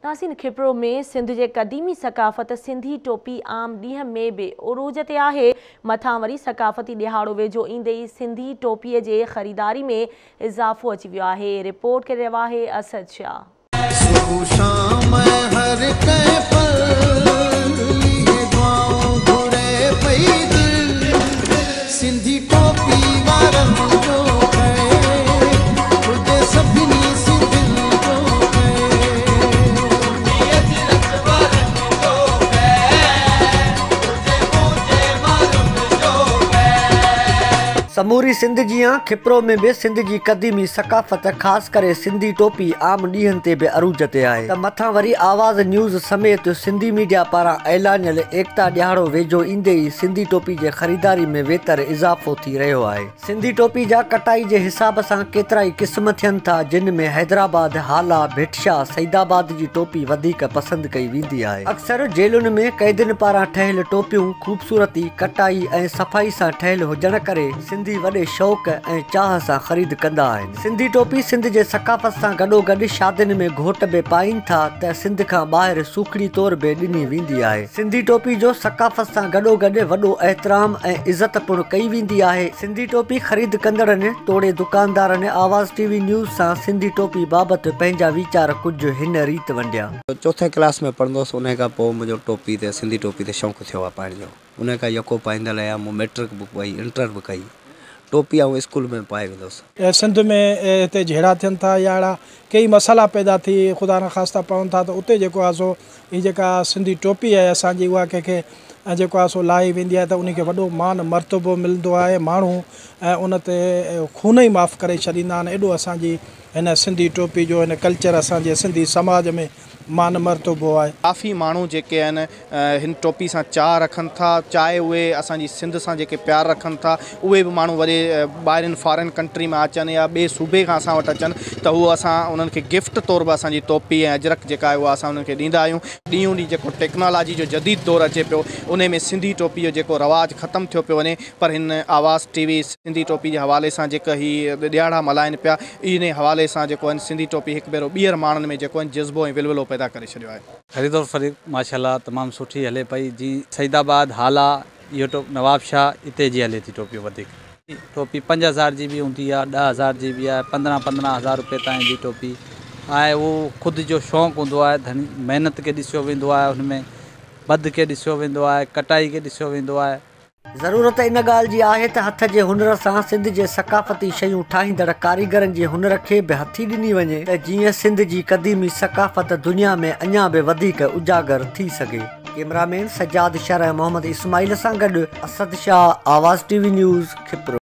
नासिन खिपरो में सिंध जे क़दीमी सकाफ़त सिंधी टोपी आम ॾींहं में भी उरूज ते आहे। मथां वरी सकाफ़ती ॾिहाड़ो वेझो ईंदे ई सिंधी टोपीअ जे ख़रीदारी में इज़ाफ़ो अची वियो आहे। रिपोर्ट करे रहियो आहे असद शाह। समूरी सिंध जियां खिपरो में भी सिंध जी क़दीमी सकाफ़त खास करे सिंधी टोपी आम ॾींहंनि ते भी अरूज ते आहे त मथां वरी आवाज़ न्यूज़ समेत सिंधी मीडिया पारां ऐलानियल एकता ॾियारो वेझो ईंदे ई सिंधी टोपी जे ख़रीदारी में वेतर इज़ाफ़ो थी रहियो आहे। सिंधी टोपी जा कटाई जे हिसाब सां केतिरा ई क़िस्म थियनि था, जिन में हैदराबाद, हाला, भिटशा, सईदाबाद जी टोपी वधीक पसंदि कई वेंदी आहे। अक्सर जेलुनि में क़ैदियुनि पारां ठहियल टोपियूं ख़ूबसूरती, कटाई ऐं सफ़ाई सां ठहियल हुजण करे सिंधी वॾे शौक़ ऐं चाह सां ख़रीद कंदा आहिनि। सिंधी टोपी सिंध जे सकाफ़त सां गॾोगॾु शादियुनि में घोट बि पाइनि था त सिंध खां ॿाहिरि सूखड़ी तौर बि ॾिनी वेंदी आहे। सिंधी टोपी जो सकाफ़त सां गॾोगॾु वॾो एहतराम ऐं इज़त पिणु कई वेंदी आहे। सिंधी टोपी ख़रीद कंदड़नि तोड़े दुकानदारनि आवाज़ टीवी न्यूज़ सां सिंधी टोपी बाबति पंहिंजा वीचार कुझु हिन रीति वंडिया। चौथे क्लास में पढ़ंदोसि, उन खां पोइ मुंहिंजो टोपी ते सिंधी टोपी ते शौक़ु थियो आहे पाइण जो। उन खां यको पाईंदल आहियां। मूं मैट्रिक बि कई, इंटर बि कई। टोपी ऐं स्कूल में पाए वेंदुसि। सिंध में हिते जहिड़ा थियनि था या अहिड़ा कई मसाला पैदा थी ख़ुदा न ख़ास्ता पवनि था, त उते जेको आहे सो हीअ जेका सिंधी टोपी आहे असांजी, उहा कंहिंखे जेको आहे सो लाई वेंदी आहे त उनखे वॾो मान मर्तबो मिलंदो आहे। माण्हू ऐं उन ते खून ई माफ़ करे छॾींदा आहिनि। एॾो असांजी हिन सिंधी टोपी जो हिन कल्चर असांजे सिंधी समाज में मान मर्तबो आहे। काफ़ी माण्हू जेके आहिनि हिन टोपी सां चाह रखनि था, चाहे उहे असांजी सिंध सां जेके प्यार रखनि था, उहे बि माण्हू वरी ॿाहिरिनि फॉरेन कंट्री में अचनि या ॿिए सूबे खां असां वटि अचनि त उहो असां उन्हनि खे गिफ्ट तौर बि असांजी टोपी ऐं अजरक जेका आहे उहा असां उन्हनि खे ॾींदा आहियूं। ॾींहों ॾींहुं जेको टेक्नोलॉजी जो जदीद दौरु अचे पियो, उन में सिंधी टोपी जो जेको रवाजु ख़तमु थियो पियो वञे, पर हिन आवाज़ टीवी सिंधी टोपी जे हवाले सां जेका हीअ ॾियारा मल्हाइनि पिया, इन हवाले सां जेको आहिनि सिंधी टोपी हिकु भेरो ॿीहर माण्हुनि में जेको आहिनि जज़्बो ऐं विलवलो पैदा करे छॾियो आहे। ख़रीद और फ़रोख्त माशाल्लाह तमामु सुठी हले पई। जी सईदाबाद, हाला, इहो नवाब शाह, हिते जी हले थी टोपी वधीक। टोपी 5000 जी बि हूंदी आहे, 10,000 जी बि आहे, 15,000 रुपए ताईं जी टोपी आहे। उहो ख़ुदि जो शौक़ु हूंदो आहे, धनी महिनत खे ॾिसियो वेंदो आहे, हुनमें बद खे ॾिसियो वेंदो आहे, कटाई खे ॾिसियो वेंदो आहे। ज़रूरत इन ॻाल्हि जी आहे त हथ जे हुनर सां सिंध जे सकाफ़ती शयूं ठाहींदड़ कारीगरनि जे हुनर खे बि हथी ॾिनी वञे त जीअं सिंध जी क़दीमी सकाफ़त दुनिया में अञा बि वधीक उजागर थी सघे। कैमरामैन सजाद शरह मोहम्मद इस्माइल सां गॾु असद शाह, आवाज़ टीवी न्यूज़, खिपरो।